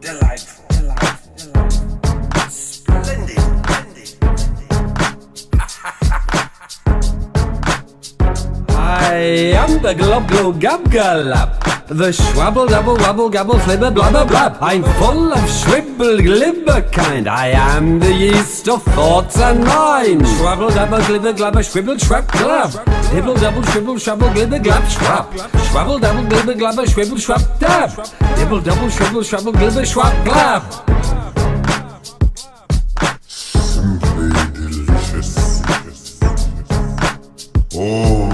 delightful, splendid. I am the Globglogabgalab, the shwabble-dabble-wabble-gabble, flibba, blabba, blab. I'm full of shwibble, glibbi-kind. I am the yeast of thoughts and mind. Shwabble-dabble, glibbi-glap, shwibble, shwap-dap. Dibble, double, shwibble, shwabble, glibbi-glap, shwap. Shwabble-dabble, glibbi-glap, shwibble, shwap-dap. Dibble, double, shwibble, shwabble, glibbi-shwap-glab. Simply delicious. Oh.